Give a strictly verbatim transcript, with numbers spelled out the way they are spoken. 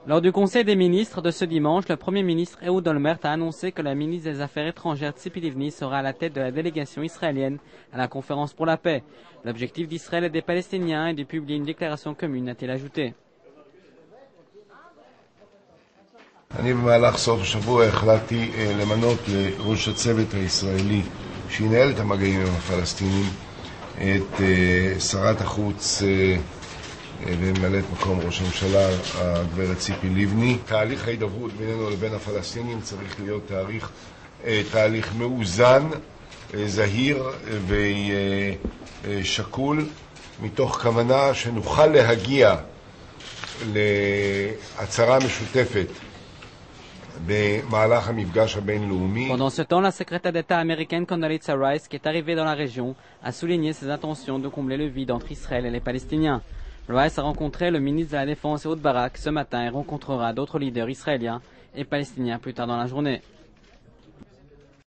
Lors du Conseil des ministres de ce dimanche, le Premier ministre Ehud Olmert a annoncé que la ministre des Affaires étrangères Tzipi Livni sera à la tête de la délégation israélienne à la conférence pour la paix. L'objectif d'Israël et des Palestiniens est de publier une déclaration commune, a-t-il ajouté. אני במהלך סוף השבוע החלטתי למנות לראש הצוות הישראלי שינהל את המגעים עם הפלסטינים את שרת החוץ וממלאת מקום ראש הממשלה הגברת ציפי לבני. תהליך ההידברות בינינו לבין הפלסטינים צריך להיות תהליך, תהליך מאוזן, זהיר ושקול, מתוך כוונה שנוכל להגיע להצהרה משותפת. Pendant ce temps, la secrétaire d'État américaine Condoleezza Rice, qui est arrivée dans la région, a souligné ses intentions de combler le vide entre Israël et les Palestiniens. Rice a rencontré le ministre de la Défense Ehud Barak ce matin et rencontrera d'autres leaders israéliens et palestiniens plus tard dans la journée.